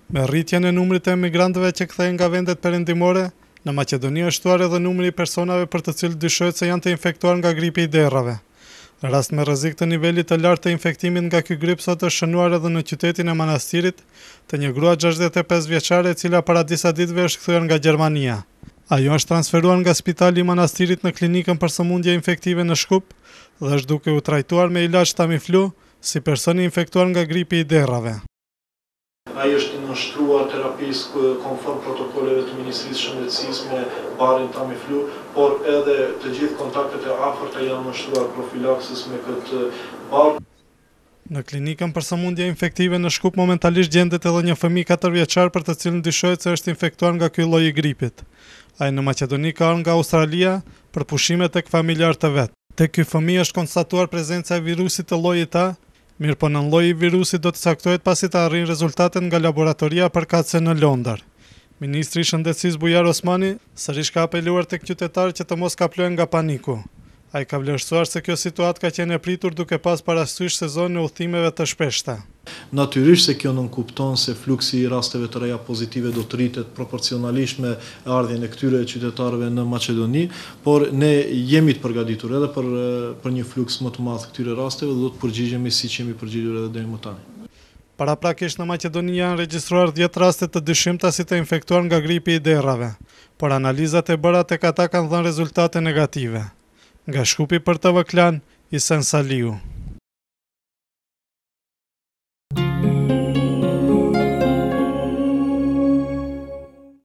Me rritjen e numrit të emigrantëve që kthehen nga vendet perëndimore, në Maqedoni është shtuar edhe numri i personave për të cilët dyshohet se janë të infektuar nga gripi i derrave. Rast me rrezik të nivelit të lartë të infektimit nga ky grip sot është shënuar edhe në qytetin e Manastirit të një grua 65 vjeçare e cila para disa ditëve është kthyer nga Gjermania. Ajo është transferuar nga spitali i Manastirit në klinikën për sëmundje infektive në Shkup dhe është duke u trajtuar me ilazh Tamiflu si person i infektuar nga gripi i derrave. Ai është nënshtruar terapisë konform protokolleve të Ministrisë së Shëndetësisë me barin Tamiflu, por edhe të gjithë kontaktet e afërta janë nënshtruar profilaksis me këtë bar. Në klinikën për sëmundje infektive në Shkup momentalisht gjendet edhe një fëmijë 4 vjeçar për të cilën dyshohet se është infektuar nga ky lloj i gripit. Ai në Maqedoni ka ardhur nga Australia për pushime tek familjarë të vet. Tek ky fëmijë është konstatuar prezenca e virusit të llojit A, mirë po nën lloji i virusit do të caktohet pasi të arrijë rezultatet nga laboratoria përkatëse në Londër. Ministri i Shëndetësisë Bujar Osmani sërish ka apeluar tek qytetarët që të mos kaplohen nga paniku. Ai ka vlerësuar se kjo situatë ka qenë e pritur duke pas parasysh sezonin e udhëtimeve të shpeshta. Natyrisht se kjo nënkupton se fluksi i rasteve të reja pozitive do të rritet proporcionalisht me ardhjen e këtyre qytetarëve në Maqedoni, por ne jemi të përgatitur edhe për një fluks më të madh këtyre rasteve dhe do të përgjigjemi siç jemi përgjigjur edhe deri më tani. Paraprakisht në Maqedoni janë regjistruar 10 raste të dyshimta si të infektuar nga gripi i derrave, por analizat e bëra tek ata kanë dhënë rezultate negative. Nga Shkupi për TV Klan, Isen Saliu.